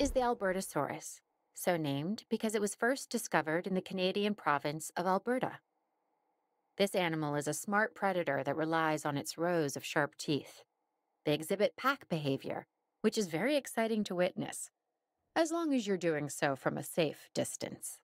is the Albertosaurus, so named because it was first discovered in the Canadian province of Alberta. This animal is a smart predator that relies on its rows of sharp teeth. They exhibit pack behavior, which is very exciting to witness, as long as you're doing so from a safe distance.